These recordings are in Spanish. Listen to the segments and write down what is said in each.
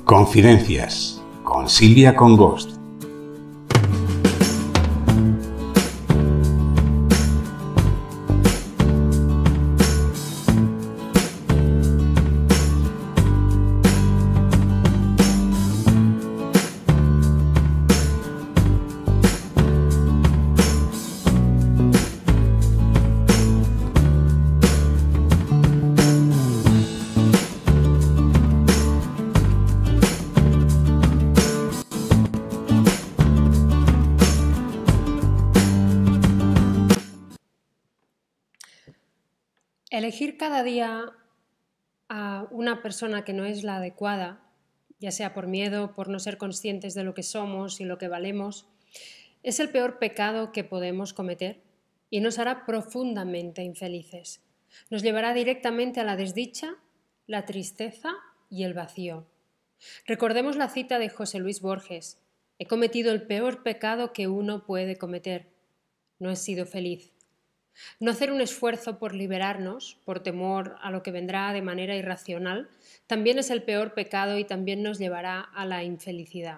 Confidencias con Silvia Congost. Elegir cada día a una persona que no es la adecuada, ya sea por miedo, por no ser conscientes de lo que somos y lo que valemos, es el peor pecado que podemos cometer y nos hará profundamente infelices. Nos llevará directamente a la desdicha, la tristeza y el vacío. Recordemos la cita de José Luis Borges: he cometido el peor pecado que uno puede cometer. No he sido feliz. No hacer un esfuerzo por liberarnos, por temor a lo que vendrá de manera irracional, también es el peor pecado y también nos llevará a la infelicidad.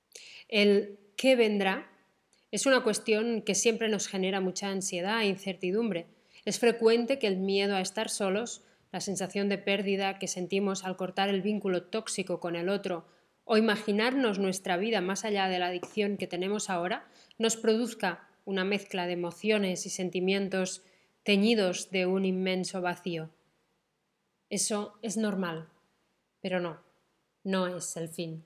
El ¿qué vendrá? Es una cuestión que siempre nos genera mucha ansiedad e incertidumbre. Es frecuente que el miedo a estar solos, la sensación de pérdida que sentimos al cortar el vínculo tóxico con el otro o imaginarnos nuestra vida más allá de la adicción que tenemos ahora, nos produzca una mezcla de emociones y sentimientos teñidos de un inmenso vacío. Eso es normal, pero no es el fin.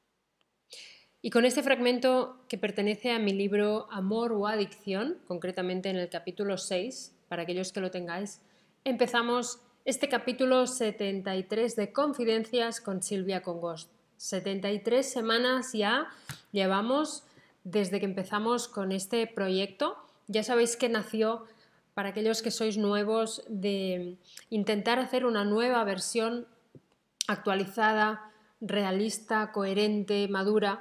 Y con este fragmento que pertenece a mi libro Amor o Adicción, concretamente en el capítulo 6, para aquellos que lo tengáis, empezamos este capítulo 73 de Confidencias con Silvia Congost. 73 semanas ya llevamos desde que empezamos con este proyecto. Ya sabéis que nació, para aquellos que sois nuevos, de intentar hacer una nueva versión actualizada, realista, coherente, madura,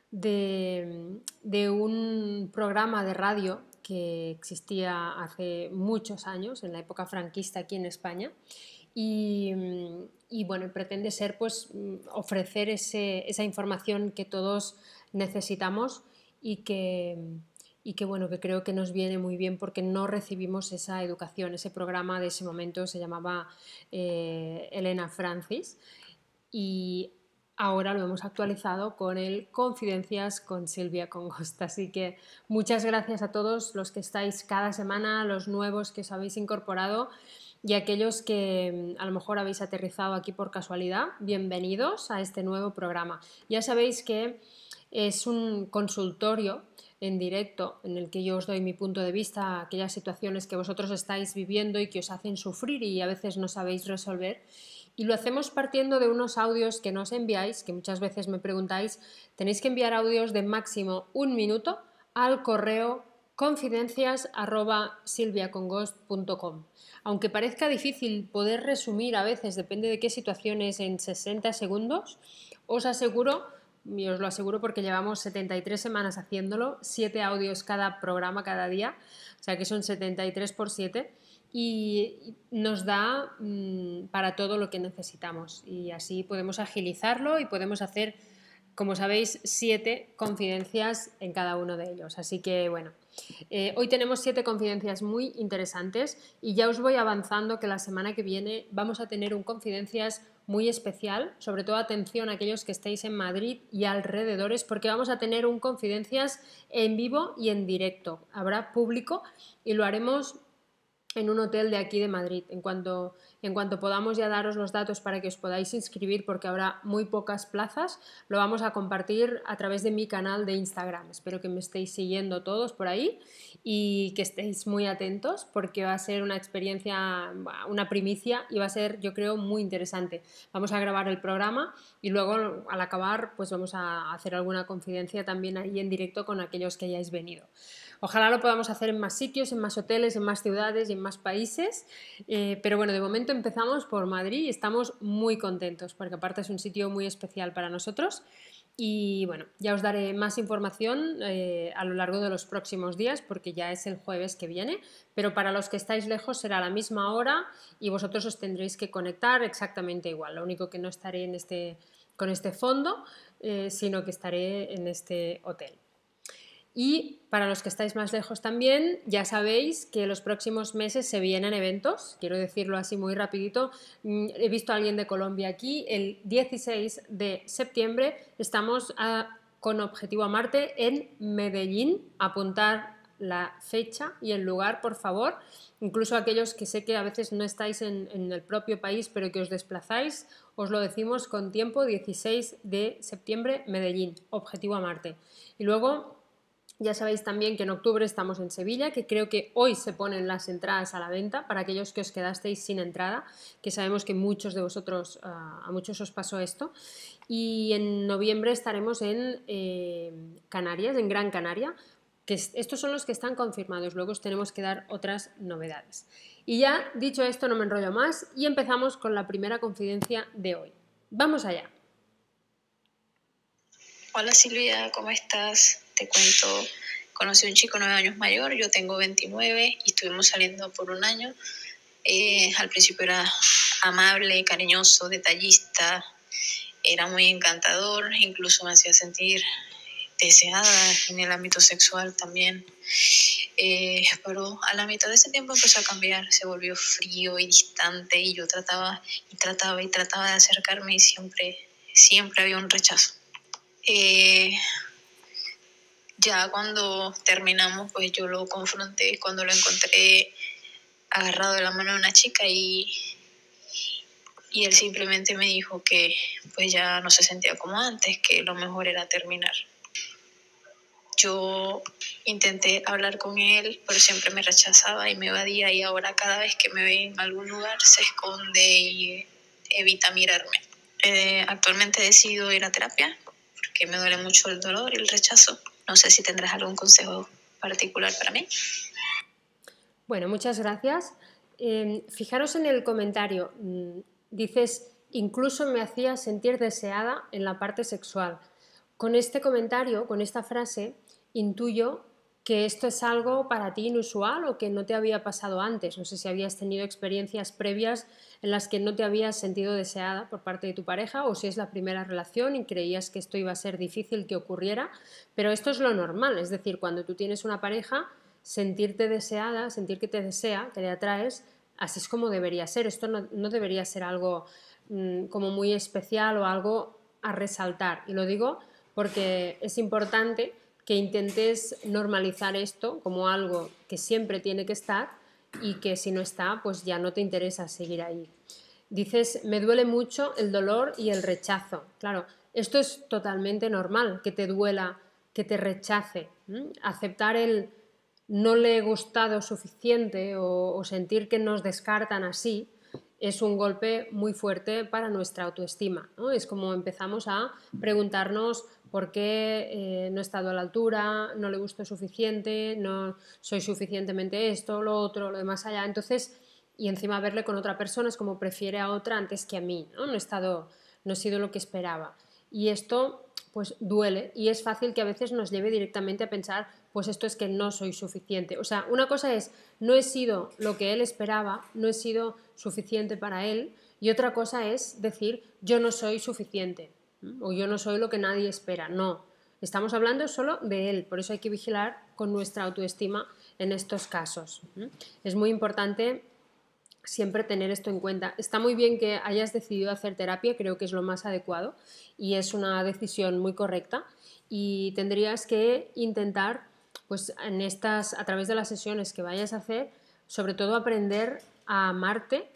de un programa de radio que existía hace muchos años, en la época franquista aquí en España, y bueno, pretende ser, pues, ofrecer esa información que todos necesitamos y que bueno, que creo que nos viene muy bien porque no recibimos esa educación. Ese programa de ese momento se llamaba Elena Francis y ahora lo hemos actualizado con el Confidencias con Silvia Congost. Así que muchas gracias a todos los que estáis cada semana, los nuevos que os habéis incorporado y aquellos que a lo mejor habéis aterrizado aquí por casualidad. Bienvenidos a este nuevo programa. Ya sabéis que es un consultorio en directo en el que yo os doy mi punto de vista a aquellas situaciones que vosotros estáis viviendo y que os hacen sufrir y a veces no sabéis resolver. Y lo hacemos partiendo de unos audios que nos enviáis, que muchas veces me preguntáis. Tenéis que enviar audios de máximo 1 minuto al correo confidencias@silviacongost.com. Aunque parezca difícil poder resumir a veces, depende de qué situaciones, en 60 segundos, os aseguro, y os lo aseguro porque llevamos 73 semanas haciéndolo, 7 audios cada programa, cada día, o sea que son 73 por 7, y nos da para todo lo que necesitamos y así podemos agilizarlo y podemos hacer, como sabéis, 7 confidencias en cada uno de ellos. Así que bueno, hoy tenemos 7 confidencias muy interesantes y ya os voy avanzando que la semana que viene vamos a tener un confidencias muy especial, sobre todo atención a aquellos que estéis en Madrid y alrededores, porque vamos a tener un confidencias en vivo y en directo. Habrá público y lo haremos en un hotel de aquí de Madrid. En cuanto podamos ya daros los datos para que os podáis inscribir, porque habrá muy pocas plazas, lo vamos a compartir a través de mi canal de Instagram. Espero que me estéis siguiendo todos por ahí y que estéis muy atentos porque va a ser una experiencia, una primicia y va a ser, yo creo, muy interesante. Vamos a grabar el programa y luego al acabar pues vamos a hacer alguna confidencia también ahí en directo con aquellos que hayáis venido. Ojalá lo podamos hacer en más sitios, en más hoteles, en más ciudades y en más países, pero bueno, de momento empezamos por Madrid y estamos muy contentos porque aparte es un sitio muy especial para nosotros y bueno, ya os daré más información a lo largo de los próximos días porque ya es el jueves que viene, pero para los que estáis lejos será a la misma hora y vosotros os tendréis que conectar exactamente igual. Lo único que no estaré en este con este fondo, sino que estaré en este hotel. Y para los que estáis más lejos también, ya sabéis que los próximos meses se vienen eventos, quiero decirlo así muy rapidito. He visto a alguien de Colombia aquí, el 16 de septiembre estamos con Objetivo a Marte en Medellín. Apuntar la fecha y el lugar, por favor. Incluso aquellos que sé que a veces no estáis en el propio país, pero que os desplazáis, os lo decimos con tiempo: 16 de septiembre, Medellín, Objetivo a Marte. Y luego ya sabéis también que en octubre estamos en Sevilla, que creo que hoy se ponen las entradas a la venta para aquellos que os quedasteis sin entrada, que sabemos que muchos de vosotros, a muchos os pasó esto. Y en noviembre estaremos en Canarias, en Gran Canaria, que estos son los que están confirmados, luego os tenemos que dar otras novedades. Y ya dicho esto, no me enrollo más y empezamos con la primera confidencia de hoy. ¡Vamos allá! Hola Silvia, ¿cómo estás? Te cuento, conocí a un chico 9 años mayor, yo tengo 29 y estuvimos saliendo por un año. Al principio era amable, cariñoso, detallista, era muy encantador, incluso me hacía sentir deseada en el ámbito sexual también. Pero a la mitad de ese tiempo empezó a cambiar, se volvió frío y distante y yo trataba de acercarme y siempre había un rechazo. Ya cuando terminamos, pues yo lo confronté cuando lo encontré agarrado de la mano de una chica y él simplemente me dijo que pues ya no se sentía como antes, que lo mejor era terminar. Yo intenté hablar con él, pero siempre me rechazaba y me evadía, y ahora cada vez que me ve en algún lugar se esconde y evita mirarme. Actualmente decido ir a terapia porque me duele mucho el dolor y el rechazo. No sé si tendrás algún consejo particular para mí. Bueno, muchas gracias. Fijaros en el comentario. Dices, incluso me hacía sentir deseada en la parte sexual. Con este comentario, con esta frase, intuyo que esto es algo para ti inusual o que no te había pasado antes. No sé si habías tenido experiencias previas en las que no te habías sentido deseada por parte de tu pareja, o si es la primera relación y creías que esto iba a ser difícil que ocurriera, pero esto es lo normal. Es decir, cuando tú tienes una pareja, sentirte deseada, sentir que te desea, que le atraes, así es como debería ser. Esto no debería ser algo como muy especial o algo a resaltar. Y lo digo porque es importante que intentes normalizar esto como algo que siempre tiene que estar y que si no está, pues ya no te interesa seguir ahí. Dices, me duele mucho el dolor y el rechazo. Claro, esto es totalmente normal, que te duela, que te rechace. Aceptar el no le he gustado suficiente o sentir que nos descartan así es un golpe muy fuerte para nuestra autoestima, ¿no? Es como empezamos a preguntarnos por qué no he estado a la altura, no le gusto suficiente, no soy suficientemente esto, lo otro, lo de más allá. Entonces, y encima verle con otra persona es como prefiere a otra antes que a mí, ¿no? No he sido lo que esperaba. Y esto pues duele y es fácil que a veces nos lleve directamente a pensar, pues esto es que no soy suficiente. O sea, una cosa es, no he sido lo que él esperaba, no he sido suficiente para él, y otra cosa es decir, yo no soy suficiente o yo no soy lo que nadie espera. No, estamos hablando solo de él, por eso hay que vigilar con nuestra autoestima en estos casos. Es muy importante siempre tener esto en cuenta. Está muy bien que hayas decidido hacer terapia, creo que es lo más adecuado y es una decisión muy correcta, y tendrías que intentar, pues a través de las sesiones que vayas a hacer, sobre todo aprender a amarte,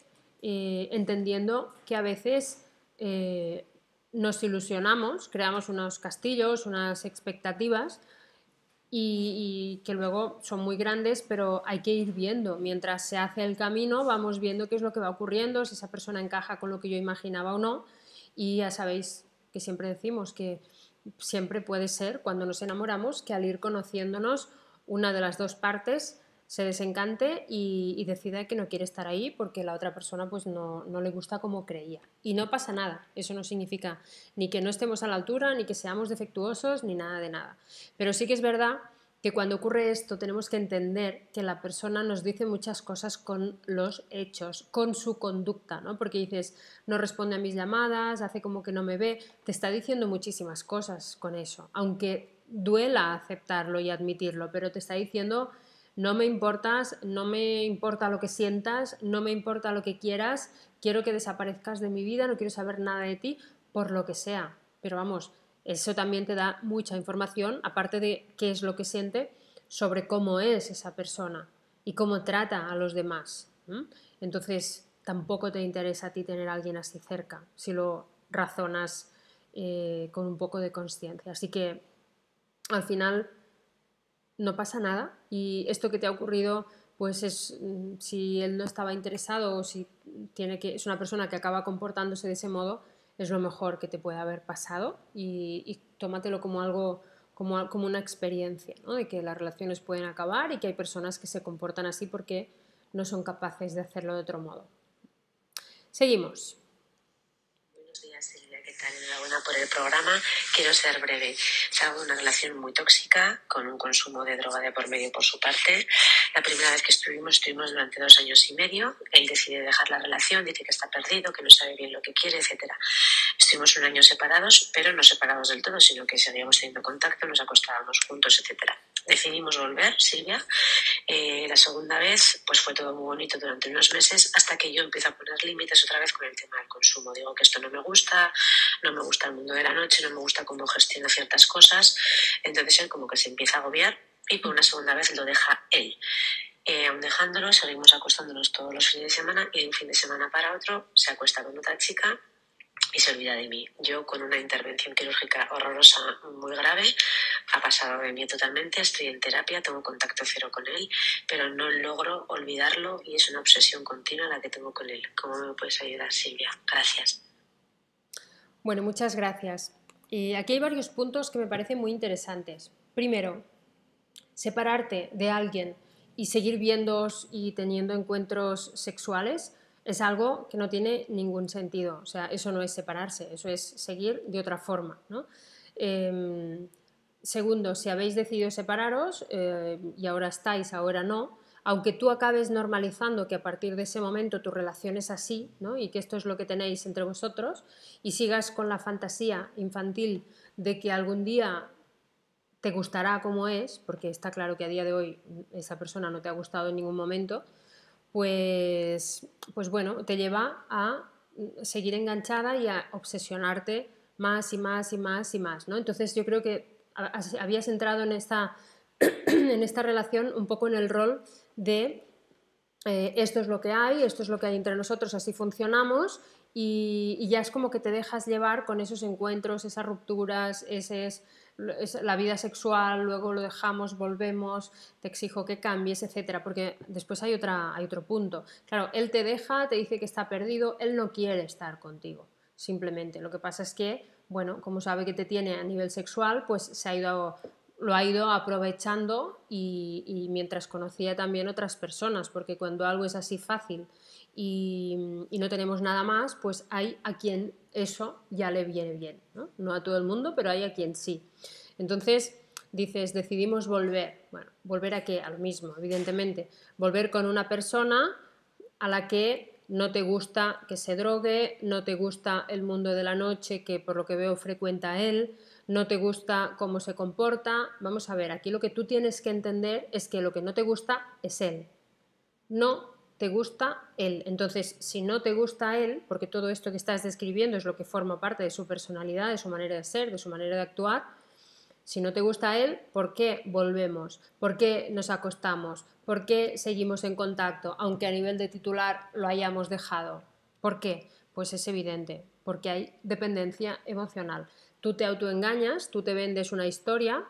entendiendo que a veces nos ilusionamos, creamos unos castillos, unas expectativas y que luego son muy grandes, pero hay que ir viendo. Mientras se hace el camino, vamos viendo qué es lo que va ocurriendo, si esa persona encaja con lo que yo imaginaba o no, y ya sabéis que siempre decimos que siempre puede ser, cuando nos enamoramos, que al ir conociéndonos, una de las dos partes se desencante y decida que no quiere estar ahí porque la otra persona pues no le gusta como creía. Y no pasa nada, eso no significa ni que no estemos a la altura, ni que seamos defectuosos, ni nada de nada. Pero sí que es verdad que cuando ocurre esto tenemos que entender que la persona nos dice muchas cosas con los hechos, con su conducta, ¿no? Porque dices, no responde a mis llamadas, hace como que no me ve, te está diciendo muchísimas cosas con eso, aunque duela aceptarlo y admitirlo, pero te está diciendo, no me importas, no me importa lo que sientas, no me importa lo que quieras, quiero que desaparezcas de mi vida, no quiero saber nada de ti, por lo que sea. Pero vamos, eso también te da mucha información, aparte de qué es lo que siente, sobre cómo es esa persona y cómo trata a los demás. Entonces, tampoco te interesa a ti tener a alguien así cerca, si lo razonas con un poco de consciencia. Así que, al final, no pasa nada y esto que te ha ocurrido, pues si él no estaba interesado o si es una persona que acaba comportándose de ese modo, es lo mejor que te puede haber pasado y tómatelo como algo, como una experiencia, ¿no? De que las relaciones pueden acabar y que hay personas que se comportan así porque no son capaces de hacerlo de otro modo. Seguimos. Buenos días, Silvia, ¿qué tal? Enhorabuena por el programa. Quiero ser breve. Estaba en una relación muy tóxica, con un consumo de droga de por medio por su parte. La primera vez que estuvimos durante 2 años y medio. Él decide dejar la relación, dice que está perdido, que no sabe bien lo que quiere, etc. Estuvimos 1 año separados, pero no separados del todo, sino que seguíamos teniendo contacto, nos acostábamos juntos, etc. Decidimos volver, Silvia. La segunda vez pues fue todo muy bonito durante unos meses, hasta que yo empiezo a poner límites otra vez con el tema del consumo. Digo que esto no me gusta el mundo de la noche, no me gusta cómo gestiona ciertas cosas. Entonces él como que se empieza a agobiar y por una segunda vez lo deja él. Aún dejándolo, seguimos acostándonos todos los fines de semana y de un fin de semana para otro se acuesta con otra chica y se olvida de mí. Yo, con una intervención quirúrgica horrorosa, muy grave, ha pasado de mí totalmente, estoy en terapia, tengo contacto cero con él, pero no logro olvidarlo y es una obsesión continua la que tengo con él. ¿Cómo me puedes ayudar, Silvia? Gracias. Bueno, muchas gracias. Aquí hay varios puntos que me parecen muy interesantes. Primero, separarte de alguien y seguir viéndoos y teniendo encuentros sexuales es algo que no tiene ningún sentido. O sea, eso no es separarse, eso es seguir de otra forma, ¿no? Segundo, si habéis decidido separaros y ahora estáis, ahora no, aunque tú acabes normalizando que a partir de ese momento tu relación es así, ¿no? Y que esto es lo que tenéis entre vosotros, y sigas con la fantasía infantil de que algún día te gustará como es, porque está claro que a día de hoy esa persona no te ha gustado en ningún momento, pues bueno, te lleva a seguir enganchada y a obsesionarte más y más y más y más, ¿no? Entonces yo creo que habías entrado en esta relación un poco en el rol de esto es lo que hay, esto es lo que hay entre nosotros, así funcionamos, y ya es como que te dejas llevar con esos encuentros, esas rupturas, la vida sexual, luego lo dejamos, volvemos, te exijo que cambies, etcétera, porque después hay otro punto. Claro, él te deja, te dice que está perdido, él no quiere estar contigo, simplemente. Lo que pasa es que, bueno, como sabe que te tiene a nivel sexual, pues lo ha ido aprovechando y mientras conocía también otras personas, porque cuando algo es así fácil y no tenemos nada más, pues hay a quien eso ya le viene bien, ¿no? No a todo el mundo, pero hay a quien sí. Entonces dices, decidimos volver. Bueno, ¿volver a qué? A lo mismo, evidentemente. Volver con una persona a la que no te gusta que se drogue, no te gusta el mundo de la noche, que por lo que veo frecuenta él, no te gusta cómo se comporta. Vamos a ver, aquí lo que tú tienes que entender es que lo que no te gusta es él. No te gusta él. Entonces, si no te gusta él, porque todo esto que estás describiendo es lo que forma parte de su personalidad, de su manera de ser, de su manera de actuar, si no te gusta él, ¿por qué volvemos? ¿Por qué nos acostamos? ¿Por qué seguimos en contacto, aunque a nivel de titular lo hayamos dejado? ¿Por qué? Pues es evidente, porque hay dependencia emocional. Tú te autoengañas, tú te vendes una historia,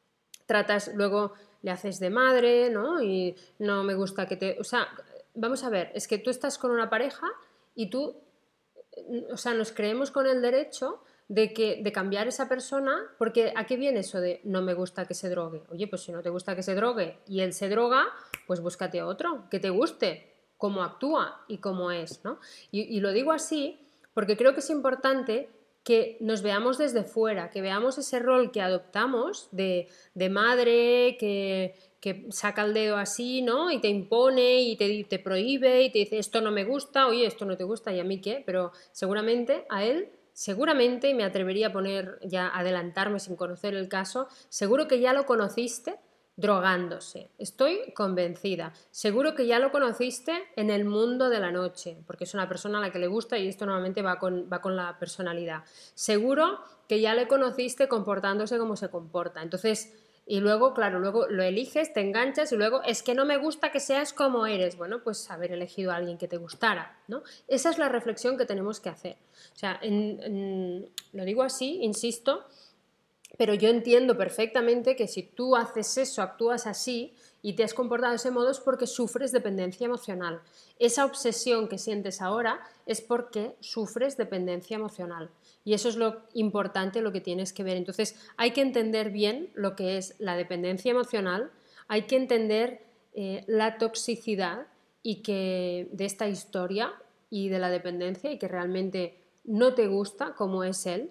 luego le haces de madre, ¿no? Y no me gusta que te... O sea, vamos a ver, es que tú estás con una pareja y tú, o sea, nos creemos con el derecho de cambiar esa persona, porque ¿a qué viene eso de no me gusta que se drogue? Oye, pues si no te gusta que se drogue y él se droga, pues búscate otro que te guste, cómo actúa y cómo es, ¿no? Y lo digo así porque creo que es importante que nos veamos desde fuera, que veamos ese rol que adoptamos de madre que saca el dedo así, ¿no? Y te impone y te prohíbe y te dice esto no me gusta, oye, esto no te gusta y a mí qué, pero seguramente a él, seguramente, me atrevería a poner, ya adelantarme sin conocer el caso, seguro que ya lo conociste drogándose, estoy convencida. Seguro que ya lo conociste en el mundo de la noche, porque es una persona a la que le gusta y esto normalmente va con la personalidad. Seguro que ya le conociste comportándose como se comporta. Entonces, y luego, claro, luego lo eliges, te enganchas y luego es que no me gusta que seas como eres. Bueno, pues haber elegido a alguien que te gustara, ¿no? Esa es la reflexión que tenemos que hacer. O sea, lo digo así, insisto, pero yo entiendo perfectamente que si tú haces eso, actúas así y te has comportado de ese modo es porque sufres dependencia emocional. Esa obsesión que sientes ahora es porque sufres dependencia emocional. Y eso es lo importante, lo que tienes que ver. Entonces hay que entender bien lo que es la dependencia emocional, hay que entender la toxicidad y que de esta historia y de la dependencia y que realmente no te gusta como es él.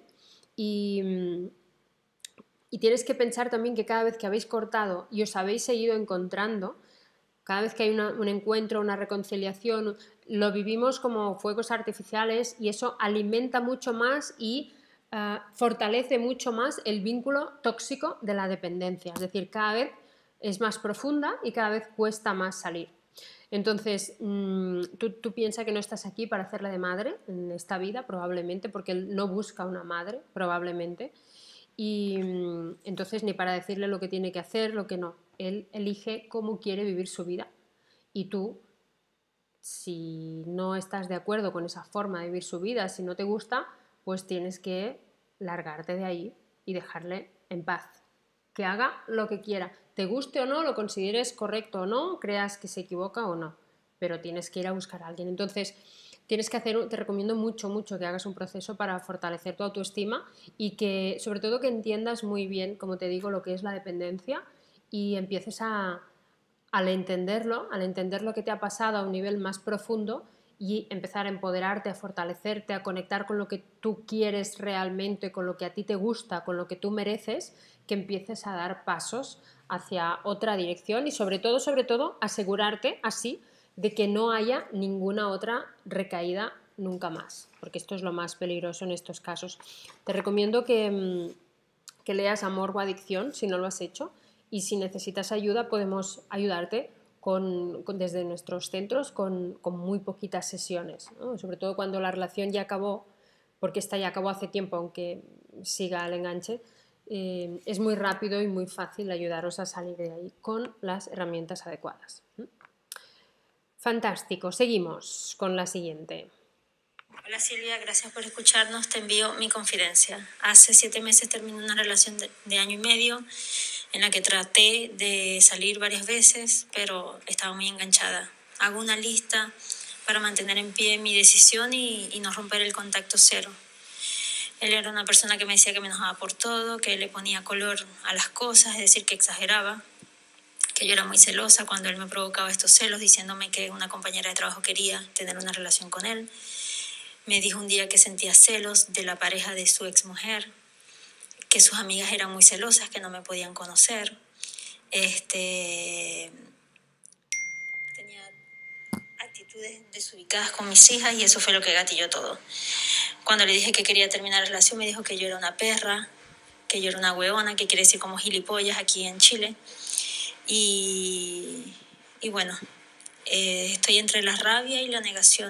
Y tienes que pensar también que cada vez que habéis cortado y os habéis seguido encontrando, cada vez que hay un encuentro, una reconciliación, lo vivimos como fuegos artificiales y eso alimenta mucho más y fortalece mucho más el vínculo tóxico de la dependencia. Es decir, cada vez es más profunda y cada vez cuesta más salir. Entonces, tú piensas que no estás aquí para hacerle de madre en esta vida, probablemente, porque él no busca una madre, probablemente. Y entonces ni para decirle lo que tiene que hacer, lo que no. Él elige cómo quiere vivir su vida. Y tú, si no estás de acuerdo con esa forma de vivir su vida, si no te gusta, pues tienes que largarte de ahí y dejarle en paz. Que haga lo que quiera. Te guste o no, lo consideres correcto o no, creas que se equivoca o no. Pero tienes que ir a buscar a alguien. Entonces, tienes que hacer, te recomiendo mucho, mucho que hagas un proceso para fortalecer tu autoestima y que, sobre todo, que entiendas muy bien, como te digo, lo que es la dependencia y empieces al entender lo que te ha pasado a un nivel más profundo y empezar a empoderarte, a fortalecerte, a conectar con lo que tú quieres realmente, con lo que a ti te gusta, con lo que tú mereces, que empieces a dar pasos hacia otra dirección y sobre todo, asegurarte así de que no haya ninguna otra recaída nunca más, porque esto es lo más peligroso en estos casos. Te recomiendo que leas Amor o Adicción, si no lo has hecho, y si necesitas ayuda podemos ayudarte desde nuestros centros con muy poquitas sesiones, ¿no? Sobre todo cuando la relación ya acabó, porque esta ya acabó hace tiempo, aunque siga el enganche, es muy rápido y muy fácil ayudaros a salir de ahí con las herramientas adecuadas. Fantástico, seguimos con la siguiente. Hola Silvia, gracias por escucharnos. Te envío mi confidencia. Hace 7 meses terminé una relación de año y medio en la que traté de salir varias veces, pero estaba muy enganchada. Hago una lista para mantener en pie mi decisión y no romper el contacto cero. Él era una persona que me decía que me enojaba por todo, que le ponía color a las cosas, es decir, que exageraba, que yo era muy celosa cuando él me provocaba estos celos, diciéndome que una compañera de trabajo quería tener una relación con él. Me dijo un día que sentía celos de la pareja de su exmujer, que sus amigas eran muy celosas, que no me podían conocer. Tenía actitudes desubicadas con mis hijas y eso fue lo que gatilló todo. Cuando le dije que quería terminar la relación, me dijo que yo era una perra, que yo era una hueona, que quiere decir como gilipollas aquí en Chile. Y bueno, estoy entre la rabia y la negación.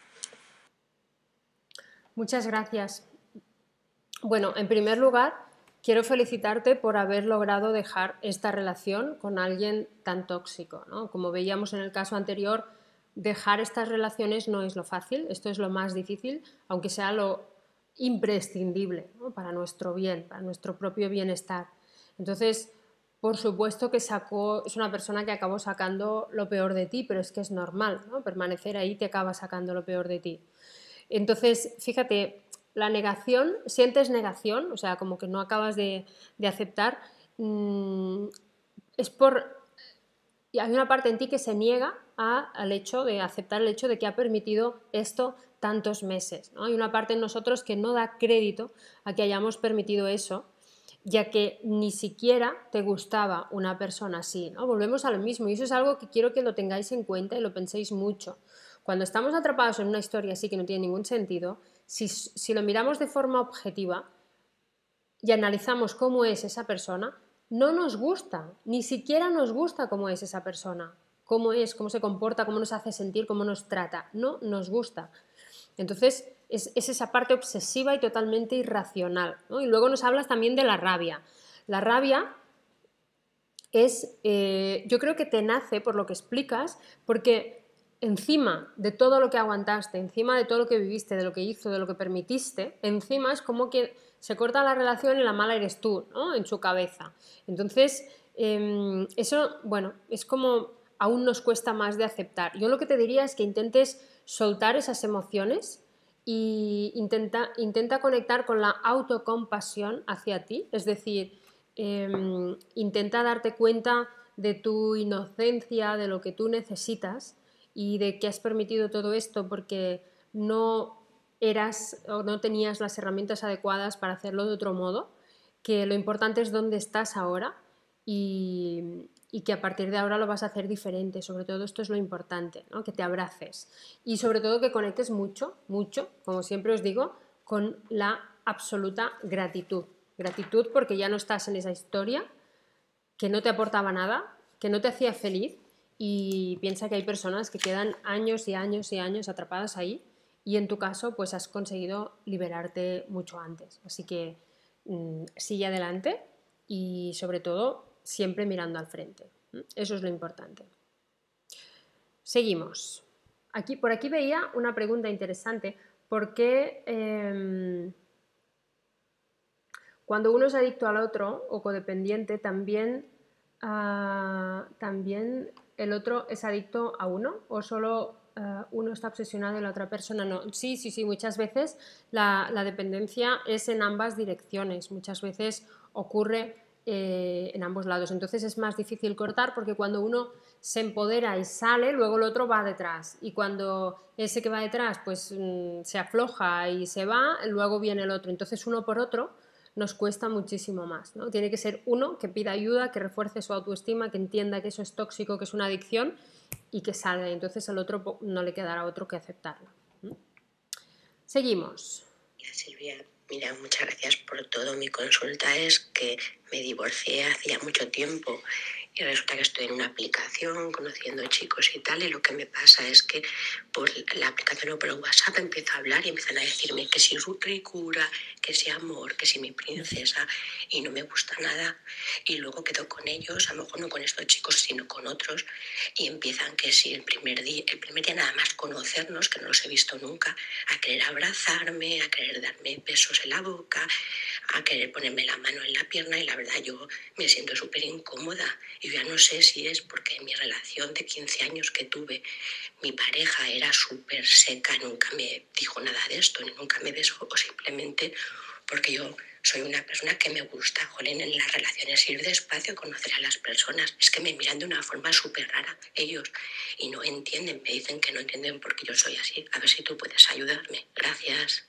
Muchas gracias. Bueno, en primer lugar, quiero felicitarte por haber logrado dejar esta relación con alguien tan tóxico, ¿no? Como veíamos en el caso anterior, dejar estas relaciones no es lo fácil, esto es lo más difícil, aunque sea lo imprescindible, ¿no? Para nuestro bien, para nuestro propio bienestar. Entonces, por supuesto que es una persona que acabó sacando lo peor de ti, pero es que es normal, ¿no? Permanecer ahí te acaba sacando lo peor de ti. Entonces, fíjate, la negación, sientes negación, o sea, como que no acabas de aceptar, es por... Hay una parte en ti que se niega al hecho de aceptar el hecho de que ha permitido esto tantos meses, ¿no? Hay una parte en nosotros que no da crédito a que hayamos permitido eso, ya que ni siquiera te gustaba una persona así, ¿no? Volvemos a lo mismo y eso es algo que quiero que lo tengáis en cuenta y lo penséis mucho. Cuando estamos atrapados en una historia así que no tiene ningún sentido, si lo miramos de forma objetiva y analizamos cómo es esa persona, no nos gusta, ni siquiera nos gusta cómo es esa persona, cómo es, cómo se comporta, cómo nos hace sentir, cómo nos trata, no nos gusta. Entonces, es esa parte obsesiva y totalmente irracional, ¿no? Y luego nos hablas también de la rabia. La rabia es, yo creo que te nace, por lo que explicas, porque encima de todo lo que aguantaste, encima de todo lo que viviste, de lo que hizo, de lo que permitiste, encima es como que se corta la relación y la mala eres tú, ¿no? En su cabeza. Entonces, eso, bueno, es como aún nos cuesta más de aceptar. Yo lo que te diría es que intentes soltar esas emociones y intenta conectar con la autocompasión hacia ti, es decir, intenta darte cuenta de tu inocencia, de lo que tú necesitas y de que has permitido todo esto porque no eras o no tenías las herramientas adecuadas para hacerlo de otro modo, que lo importante es dónde estás ahora y que a partir de ahora lo vas a hacer diferente. Sobre todo esto es lo importante, ¿no? Que te abraces y sobre todo que conectes mucho, mucho, como siempre os digo, con la absoluta gratitud. Gratitud porque ya no estás en esa historia que no te aportaba nada, que no te hacía feliz, y piensa que hay personas que quedan años y años y años atrapadas ahí y en tu caso pues has conseguido liberarte mucho antes. Así que sigue adelante y sobre todo siempre mirando al frente. Eso es lo importante. Seguimos. Por aquí veía una pregunta interesante. ¿Por qué cuando uno es adicto al otro o codependiente también el otro es adicto a uno o solo uno está obsesionado y la otra persona no? Sí, muchas veces la dependencia es en ambas direcciones, muchas veces ocurre en ambos lados, entonces es más difícil cortar porque cuando uno se empodera y sale, luego el otro va detrás y cuando ese que va detrás pues se afloja y se va, luego viene el otro, entonces uno por otro nos cuesta muchísimo más, ¿no? Tiene que ser uno que pida ayuda, que refuerce su autoestima, que entienda que eso es tóxico, que es una adicción y que salga. Entonces al otro no le quedará otro que aceptarlo. Seguimos. Mira, Silvia, mira, muchas gracias por todo. Mi consulta es que me divorcié hacía mucho tiempo y resulta que estoy en una aplicación conociendo chicos y tal, y lo que me pasa es que por la aplicación o por el WhatsApp empiezo a hablar y empiezan a decirme que si ricura, que si amor, que si mi princesa, y no me gusta nada. Y luego quedo con ellos, a lo mejor no con estos chicos sino con otros, y empiezan que si el primer día nada más conocernos, que no los he visto nunca, a querer abrazarme, a querer darme besos en la boca, a querer ponerme la mano en la pierna, y la verdad yo me siento súper incómoda. Y ya no sé si es porque en mi relación de 15 años que tuve, mi pareja era súper seca, nunca me dijo nada de esto, nunca me besó, o simplemente porque yo soy una persona que me gusta, jolín, en las relaciones ir despacio, conocer a las personas. Es que me miran de una forma súper rara ellos y no entienden, me dicen que no entienden por qué yo soy así. A ver si tú puedes ayudarme. Gracias.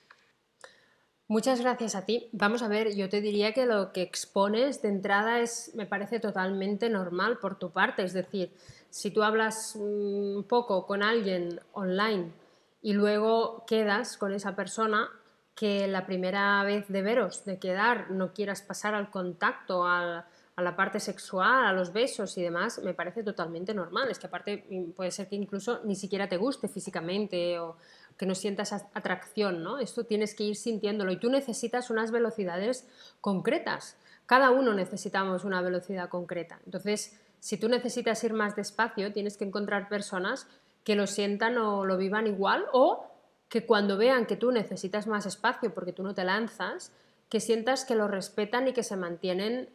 Muchas gracias a ti. Vamos a ver, yo te diría que lo que expones de entrada me parece totalmente normal por tu parte. Es decir, si tú hablas un poco con alguien online y luego quedas con esa persona, que la primera vez de veros, de quedar, no quieras pasar al contacto, a la parte sexual, a los besos y demás, me parece totalmente normal. Es que aparte puede ser que incluso ni siquiera te guste físicamente o que no sientas atracción, ¿no? Esto tienes que ir sintiéndolo y tú necesitas unas velocidades concretas. Cada uno necesitamos una velocidad concreta. Entonces, si tú necesitas ir más despacio, tienes que encontrar personas que lo sientan o lo vivan igual, o que cuando vean que tú necesitas más espacio porque tú no te lanzas, que sientas que lo respetan y que se mantienen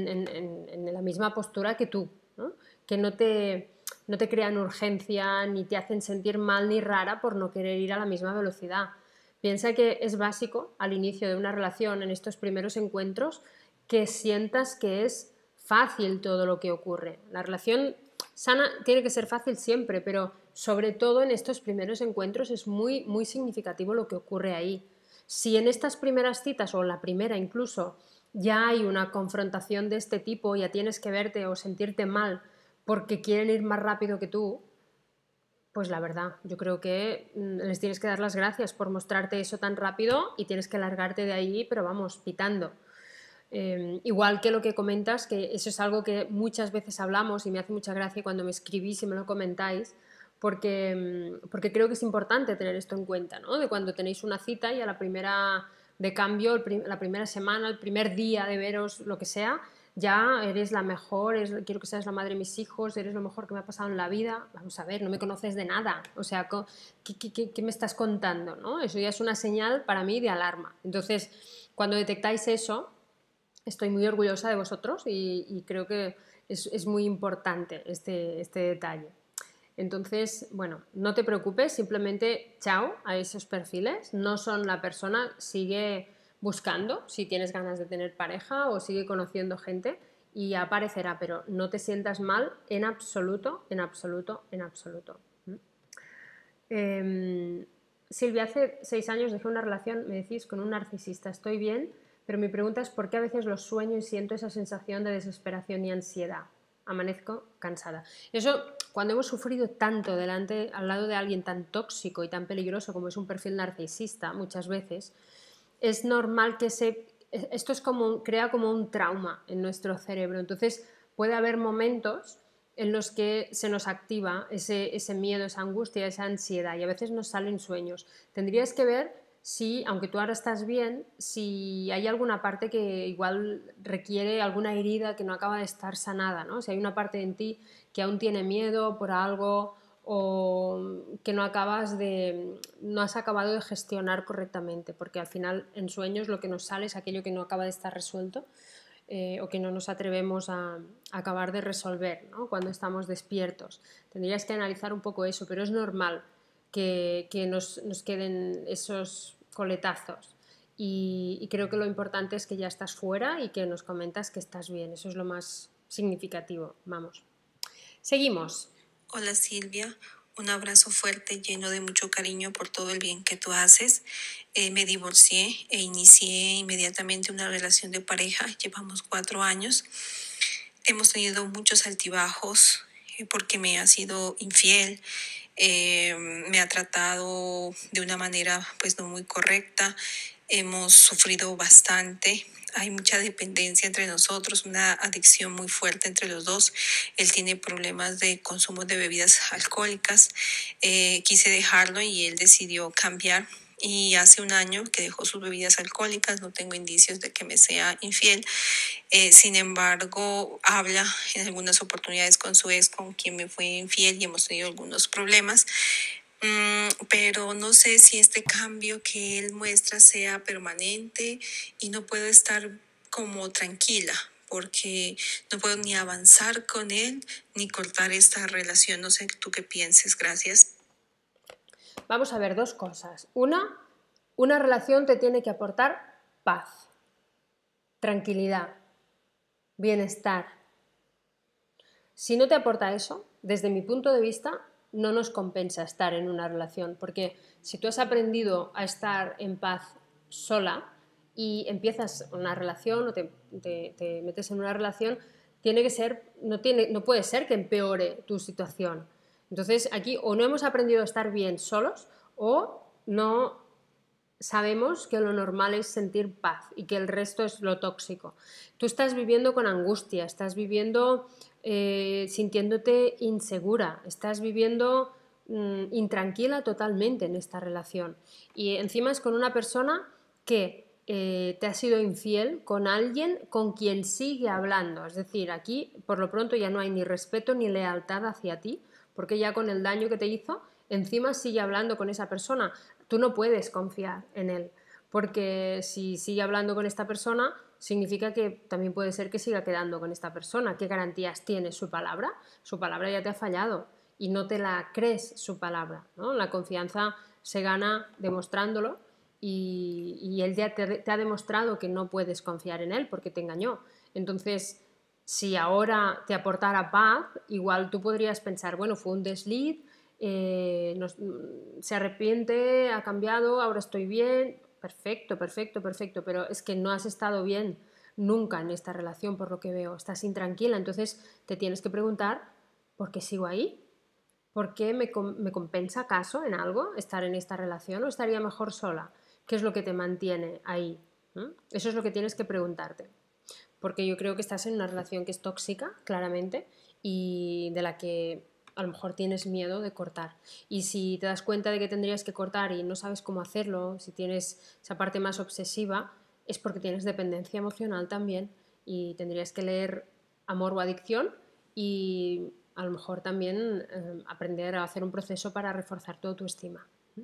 en la misma postura que tú, ¿no? Que no te crean urgencia ni te hacen sentir mal ni rara por no querer ir a la misma velocidad. Piensa que es básico al inicio de una relación, en estos primeros encuentros, que sientas que es fácil todo lo que ocurre. La relación sana tiene que ser fácil siempre, pero sobre todo en estos primeros encuentros es muy, muy significativo lo que ocurre ahí. Si en estas primeras citas, o la primera incluso, ya hay una confrontación de este tipo, ya tienes que verte o sentirte mal porque quieren ir más rápido que tú, pues la verdad, yo creo que les tienes que dar las gracias por mostrarte eso tan rápido y tienes que largarte de ahí, pero vamos, pitando. Igual que lo que comentas, que eso es algo que muchas veces hablamos y me hace mucha gracia cuando me escribís y me lo comentáis, porque creo que es importante tener esto en cuenta, ¿no? De cuando tenéis una cita y a la primera de cambio, la primera semana, el primer día de veros, lo que sea, ya eres la mejor, quiero que seas la madre de mis hijos, eres lo mejor que me ha pasado en la vida. Vamos a ver, no me conoces de nada, o sea, ¿qué me estás contando, ¿no? Eso ya es una señal para mí de alarma. Entonces, cuando detectáis eso, estoy muy orgullosa de vosotros y creo que es muy importante este detalle. Entonces, bueno, no te preocupes, simplemente chao a esos perfiles, no son la persona, sigue buscando si tienes ganas de tener pareja o sigue conociendo gente y ya aparecerá, pero no te sientas mal en absoluto, en absoluto, en absoluto. Silvia, hace 6 años dejé una relación, me decís, con un narcisista, estoy bien, pero mi pregunta es ¿por qué a veces los sueño y siento esa sensación de desesperación y ansiedad? Amanezco cansada. Eso, cuando hemos sufrido tanto al lado de alguien tan tóxico y tan peligroso como es un perfil narcisista, muchas veces, es normal que esto crea como un trauma en nuestro cerebro. Entonces puede haber momentos en los que se nos activa ese miedo, esa angustia, esa ansiedad y a veces nos salen sueños. Tendrías que ver si, aunque tú ahora estás bien, si hay alguna parte que igual requiere alguna herida que no acaba de estar sanada, ¿no? Si hay una parte en ti que aún tiene miedo por algo o que no has acabado de gestionar correctamente, porque al final en sueños lo que nos sale es aquello que no acaba de estar resuelto o que no nos atrevemos a acabar de resolver, ¿no? Cuando estamos despiertos. Tendrías que analizar un poco eso, pero es normal que nos queden esos coletazos y creo que lo importante es que ya estás fuera y que nos comentas que estás bien, eso es lo más significativo. Vamos. Seguimos. Hola Silvia, un abrazo fuerte lleno de mucho cariño por todo el bien que tú haces. Me divorcié e inicié inmediatamente una relación de pareja, llevamos 4 años. Hemos tenido muchos altibajos porque me ha sido infiel, me ha tratado de una manera pues no muy correcta, hemos sufrido bastante. Hay mucha dependencia entre nosotros, una adicción muy fuerte entre los dos. Él tiene problemas de consumo de bebidas alcohólicas. Quise dejarlo y él decidió cambiar. Y hace 1 año que dejó sus bebidas alcohólicas, no tengo indicios de que me sea infiel. Sin embargo, habla en algunas oportunidades con su ex, con quien me fue infiel, y hemos tenido algunos problemas. Pero no sé si este cambio que él muestra sea permanente y no puedo estar como tranquila porque no puedo ni avanzar con él ni cortar esta relación. No sé tú qué pienses. Gracias. Vamos a ver 2 cosas. Una relación te tiene que aportar paz, tranquilidad, bienestar. Si no te aporta eso, desde mi punto de vista, no nos compensa estar en una relación, porque si tú has aprendido a estar en paz sola y empiezas una relación o te metes en una relación, no puede ser que empeore tu situación. Entonces aquí o no hemos aprendido a estar bien solos o no sabemos que lo normal es sentir paz y que el resto es lo tóxico. Tú estás viviendo con angustia, estás viviendo sintiéndote insegura, estás viviendo intranquila totalmente en esta relación. Y encima es con una persona que te ha sido infiel, con alguien con quien sigue hablando. Es decir, aquí por lo pronto ya no hay ni respeto ni lealtad hacia ti, porque ya con el daño que te hizo, encima sigue hablando con esa persona. Tú no puedes confiar en él, porque si sigue hablando con esta persona, significa que también puede ser que siga quedando con esta persona. ¿Qué garantías tiene su palabra? Su palabra ya te ha fallado y no te la crees su palabra, ¿no? La confianza se gana demostrándolo y él ya te ha demostrado que no puedes confiar en él porque te engañó. Entonces, Si ahora te aportara paz, igual tú podrías pensar, bueno, fue un desliz, se arrepiente, ha cambiado, ahora estoy bien, perfecto, perfecto, perfecto, pero es que no has estado bien nunca en esta relación, por lo que veo, estás intranquila, entonces te tienes que preguntar, ¿por qué sigo ahí? ¿Por qué me compensa acaso en algo estar en esta relación o estaría mejor sola? ¿Qué es lo que te mantiene ahí? Eso es lo que tienes que preguntarte, porque yo creo que estás en una relación que es tóxica, claramente, y de la que a lo mejor tienes miedo de cortar. Y si te das cuenta de que tendrías que cortar y no sabes cómo hacerlo, si tienes esa parte más obsesiva, es porque tienes dependencia emocional también y tendrías que leer Amor o Adicción y a lo mejor también aprender a hacer un proceso para reforzar tu autoestima.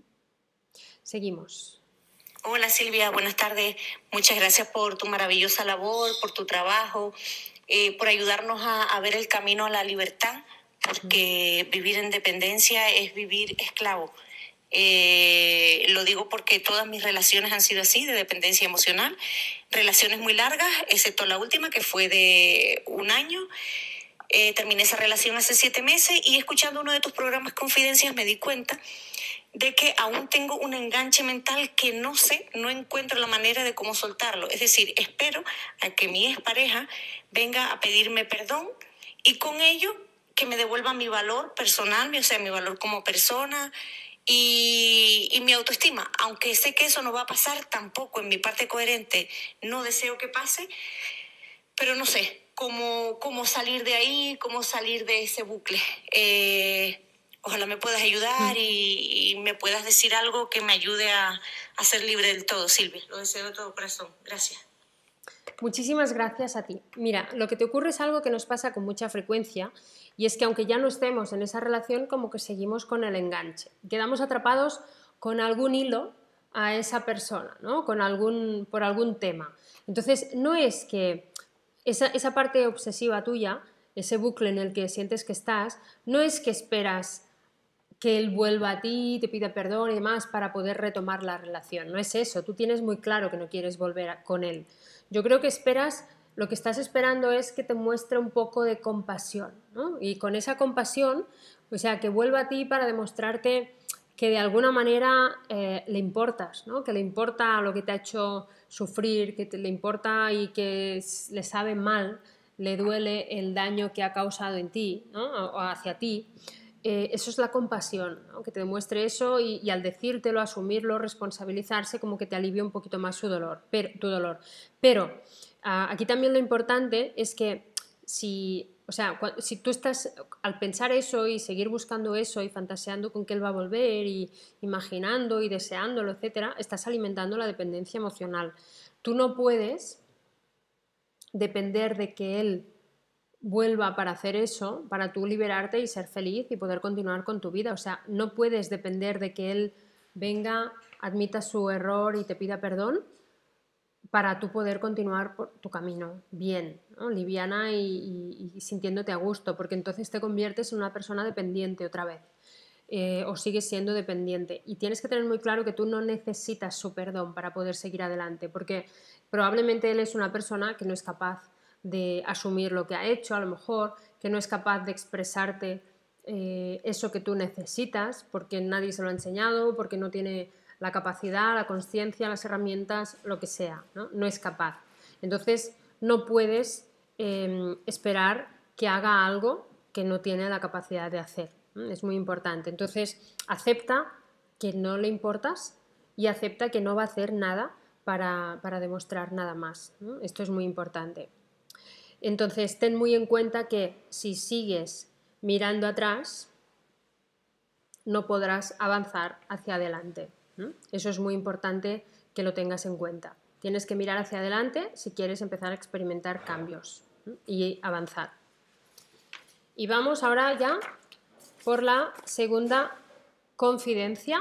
Seguimos. Hola Silvia, buenas tardes. Muchas gracias por tu maravillosa labor, por tu trabajo, por ayudarnos a ver el camino a la libertad, porque vivir en dependencia es vivir esclavo. Lo digo porque todas mis relaciones han sido así, de dependencia emocional, relaciones muy largas, excepto la última que fue de 1 año. Terminé esa relación hace 7 meses y escuchando uno de tus programas Confidencias me di cuenta de que aún tengo un enganche mental que no encuentro la manera de cómo soltarlo. Es decir, espero a que mi expareja venga a pedirme perdón y con ello que me devuelva mi valor personal, o sea, mi valor como persona y mi autoestima. Aunque sé que eso no va a pasar tampoco, en mi parte coherente no deseo que pase, pero no sé cómo salir de ahí, cómo salir de ese bucle. Ojalá me puedas ayudar y me puedas decir algo que me ayude a ser libre del todo, Silvia. Lo deseo de todo corazón. Gracias. Muchísimas gracias a ti. Mira, lo que te ocurre es algo que nos pasa con mucha frecuencia y es que aunque ya no estemos en esa relación, como que seguimos con el enganche. Quedamos atrapados con algún hilo a esa persona, ¿no? Por algún tema. Entonces, no es que esa parte obsesiva tuya, ese bucle en el que sientes que estás, no es que esperas que él vuelva a ti, te pida perdón y demás para poder retomar la relación. No es eso, tú tienes muy claro que no quieres volver con él. Yo creo que lo que estás esperando es que te muestre un poco de compasión, ¿no? Y con esa compasión, o sea, que vuelva a ti para demostrarte que de alguna manera le importas, ¿no? Que le importa lo que te ha hecho sufrir, que le importa y que le sabe mal, le duele el daño que ha causado en ti, ¿no? O hacia ti. Eso es la compasión, ¿no? Que te demuestre eso y al decírtelo, asumirlo, responsabilizarse, como que te alivia un poquito más tu dolor. Pero aquí también lo importante es que si tú estás, al pensar eso y seguir buscando eso y fantaseando con que él va a volver y imaginando y deseándolo, etcétera, estás alimentando la dependencia emocional. Tú no puedes depender de que él vuelva para hacer eso, para tú liberarte y ser feliz y poder continuar con tu vida. O sea, no puedes depender de que él venga, admita su error y te pida perdón para tú poder continuar por tu camino bien, ¿no? Liviana y sintiéndote a gusto, porque entonces te conviertes en una persona dependiente otra vez. O sigues siendo dependiente. Y tienes que tener muy claro que tú no necesitas su perdón para poder seguir adelante, porque probablemente él es una persona que no es capaz de asumir lo que ha hecho, a lo mejor, que no es capaz de expresarte eso que tú necesitas, porque nadie se lo ha enseñado, porque no tiene la capacidad, la consciencia, las herramientas, lo que sea, ¿no? No es capaz. Entonces, no puedes esperar que haga algo que no tiene la capacidad de hacer. Es muy importante. Entonces, acepta que no le importas y acepta que no va a hacer nada para demostrar nada más, ¿no? Esto es muy importante. Entonces, ten muy en cuenta que si sigues mirando atrás, no podrás avanzar hacia adelante. Eso es muy importante que lo tengas en cuenta. Tienes que mirar hacia adelante si quieres empezar a experimentar cambios y avanzar. Y vamos ahora ya por la segunda confidencia.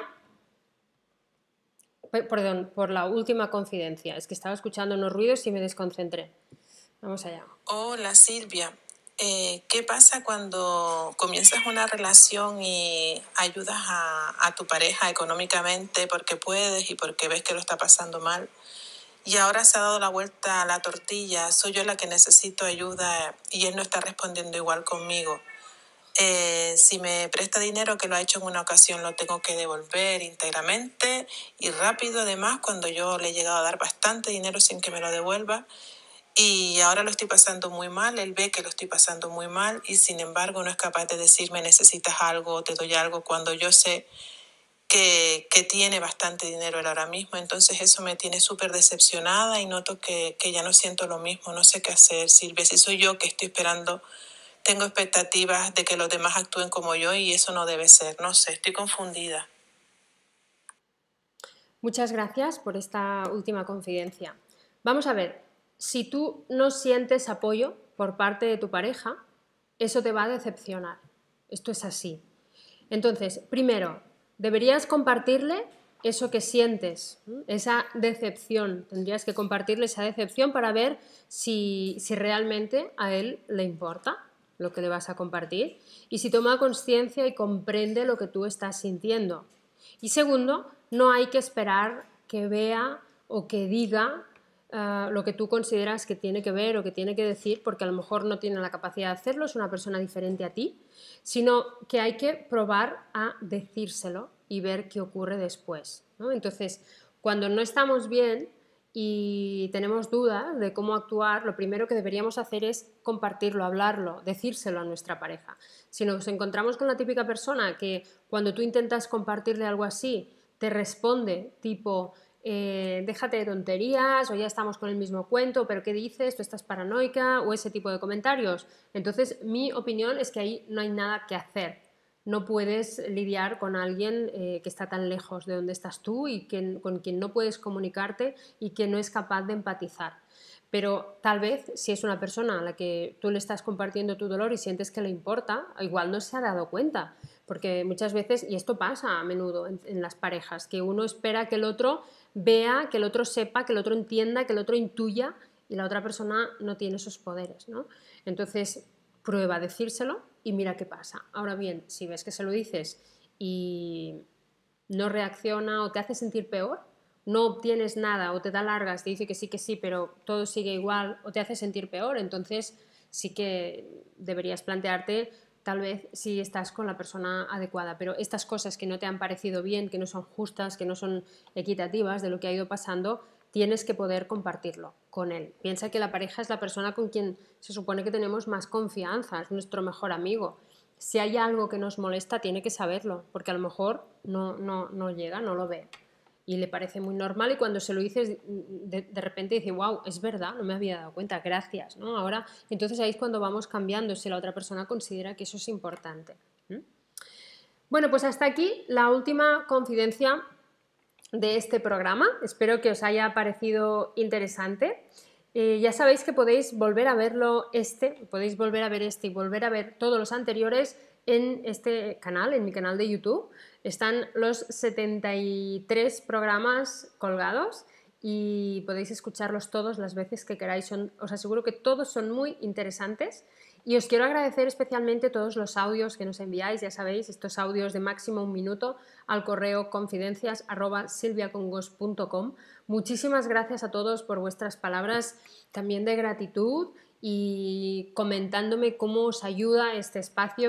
Perdón, por la última confidencia. Es que estaba escuchando unos ruidos y me desconcentré. Vamos allá. Hola Silvia, ¿qué pasa cuando comienzas una relación y ayudas a tu pareja económicamente porque puedes y porque ves que lo está pasando mal? y ahora se ha dado la vuelta a la tortilla, soy yo la que necesito ayuda y él no está respondiendo igual conmigo. Si me presta dinero que lo ha hecho en una ocasión, lo tengo que devolver íntegramente y rápido, además, cuando yo le he llegado a dar bastante dinero sin que me lo devuelva. Y ahora lo estoy pasando muy mal, él ve que lo estoy pasando muy mal y sin embargo no es capaz de decirme necesitas algo, te doy algo, cuando yo sé que tiene bastante dinero él ahora mismo. Entonces eso me tiene súper decepcionada y noto que ya no siento lo mismo, no sé qué hacer, Silvia, si soy yo que estoy esperando, tengo expectativas de que los demás actúen como yo y eso no debe ser, no sé, estoy confundida. Muchas gracias por esta última confidencia. Vamos a ver, si tú no sientes apoyo por parte de tu pareja, eso te va a decepcionar. Esto es así. Entonces, primero, deberías compartirle eso que sientes, esa decepción. Tendrías que compartirle esa decepción para ver si realmente a él le importa lo que le vas a compartir y si toma conciencia y comprende lo que tú estás sintiendo. Y segundo, no hay que esperar que vea o que diga lo que tú consideras que tiene que ver o que tiene que decir, porque a lo mejor no tiene la capacidad de hacerlo, es una persona diferente a ti, sino que hay que probar a decírselo y ver qué ocurre después, ¿no? Entonces, cuando no estamos bien y tenemos dudas de cómo actuar, lo primero que deberíamos hacer es compartirlo, hablarlo, decírselo a nuestra pareja. Si nos encontramos con la típica persona que cuando tú intentas compartirle algo así, te responde tipo, déjate de tonterías, o ya estamos con el mismo cuento, pero ¿qué dices? ¿Tú estás paranoica? O ese tipo de comentarios. Entonces, mi opinión es que ahí no hay nada que hacer. No puedes lidiar con alguien que está tan lejos de donde estás tú y con quien no puedes comunicarte y que no es capaz de empatizar. Pero tal vez si es una persona a la que tú le estás compartiendo tu dolor y sientes que le importa, igual no se ha dado cuenta, porque muchas veces, y esto pasa a menudo en las parejas, que uno espera que el otro vea, que el otro sepa, que el otro entienda, que el otro intuya y la otra persona no tiene esos poderes, ¿no? Entonces, prueba a decírselo y mira qué pasa. Ahora bien, si ves que se lo dices y no reacciona o te hace sentir peor, no obtienes nada o te da largas, te dice que sí, pero todo sigue igual o te hace sentir peor, entonces sí que deberías plantearte tal vez si estás con la persona adecuada, pero estas cosas que no te han parecido bien, que no son justas, que no son equitativas de lo que ha ido pasando, tienes que poder compartirlo con él. Piensa que la pareja es la persona con quien se supone que tenemos más confianza, es nuestro mejor amigo. Si hay algo que nos molesta, tiene que saberlo, porque a lo mejor no llega, no lo ve. Y le parece muy normal y cuando se lo dices de repente dice, wow, es verdad, no me había dado cuenta, gracias, ¿no? Ahora, entonces ahí es cuando vamos cambiando si la otra persona considera que eso es importante. Bueno, pues hasta aquí la última confidencia de este programa. Espero que os haya parecido interesante. Ya sabéis que podéis volver a verlo podéis volver a ver y volver a ver todos los anteriores en este canal, en mi canal de YouTube. Están los 73 programas colgados y podéis escucharlos todos las veces que queráis. Os aseguro que todos son muy interesantes. Y os quiero agradecer especialmente todos los audios que nos enviáis, ya sabéis, estos audios de máximo 1 minuto al correo confidencias@silviacongos.com. Muchísimas gracias a todos por vuestras palabras también de gratitud y comentándome cómo os ayuda este espacio.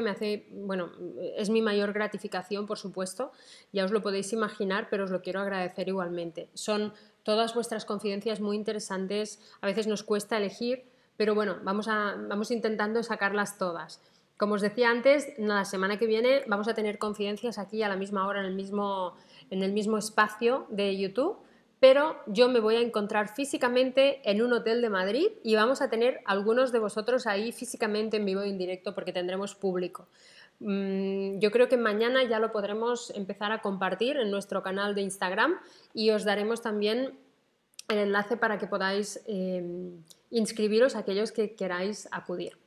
Es mi mayor gratificación, por supuesto, ya os lo podéis imaginar, pero os lo quiero agradecer igualmente. Son todas vuestras confidencias muy interesantes, a veces nos cuesta elegir, pero bueno, vamos intentando sacarlas todas. Como os decía antes, la semana que viene vamos a tener confidencias aquí a la misma hora en el mismo espacio de YouTube, pero yo me voy a encontrar físicamente en un hotel de Madrid y vamos a tener algunos de vosotros ahí físicamente en vivo y en directo porque tendremos público. Yo creo que mañana ya lo podremos empezar a compartir en nuestro canal de Instagram y os daremos también el enlace para que podáis inscribiros a aquellos que queráis acudir.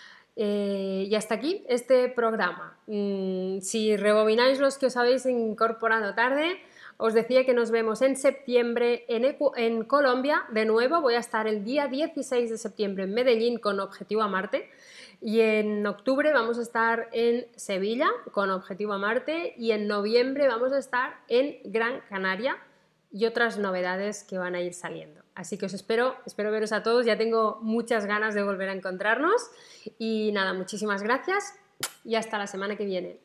Y hasta aquí este programa. Si rebobináis los que os habéis incorporado tarde, os decía que nos vemos en septiembre en Colombia. De nuevo voy a estar el día 16 de septiembre en Medellín con Objetivo a Marte. Y en octubre vamos a estar en Sevilla con Objetivo a Marte. Y en noviembre vamos a estar en Gran Canaria y otras novedades que van a ir saliendo. Así que os espero veros a todos, ya tengo muchas ganas de volver a encontrarnos y nada, muchísimas gracias y hasta la semana que viene.